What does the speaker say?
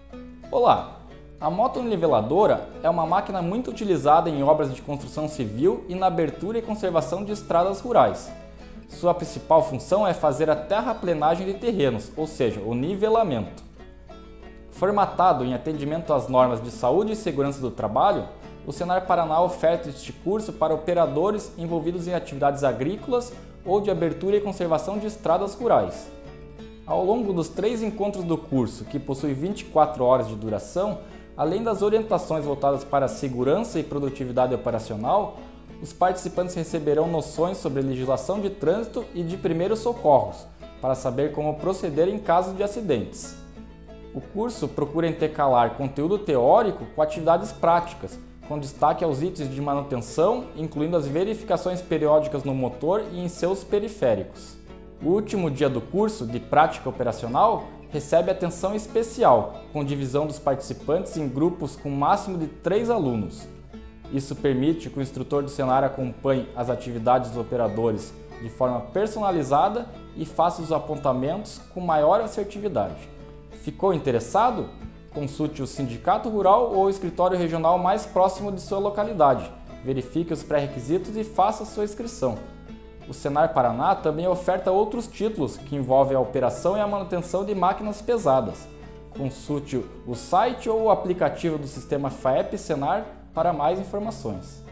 Olá! A motoniveladora é uma máquina muito utilizada em obras de construção civil e na abertura e conservação de estradas rurais. Sua principal função é fazer a terraplenagem de terrenos, ou seja, o nivelamento. Formatado em atendimento às normas de saúde e segurança do trabalho, o Senar Paraná oferta este curso para operadores envolvidos em atividades agrícolas ou de abertura e conservação de estradas rurais. Ao longo dos 3 encontros do curso, que possui 24 horas de duração, além das orientações voltadas para a segurança e produtividade operacional, os participantes receberão noções sobre legislação de trânsito e de primeiros socorros, para saber como proceder em caso de acidentes. O curso procura intercalar conteúdo teórico com atividades práticas, com destaque aos itens de manutenção, incluindo as verificações periódicas no motor e em seus periféricos. O último dia do curso, de prática operacional, recebe atenção especial, com divisão dos participantes em grupos com máximo de 3 alunos. Isso permite que o instrutor do Senar acompanhe as atividades dos operadores de forma personalizada e faça os apontamentos com maior assertividade. Ficou interessado? Consulte o Sindicato Rural ou o escritório regional mais próximo de sua localidade. Verifique os pré-requisitos e faça sua inscrição. O Senar Paraná também oferta outros títulos que envolvem a operação e a manutenção de máquinas pesadas. Consulte o site ou o aplicativo do sistema FAEP Senar para mais informações.